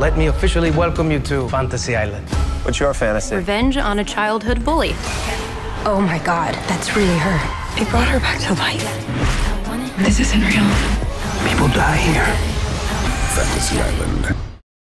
let me officially welcome you to Fantasy Island. What's your fantasy? Revenge on a childhood bully. Oh my God, that's really her. They brought her back to life. This isn't real. People die here. Fantasy Island.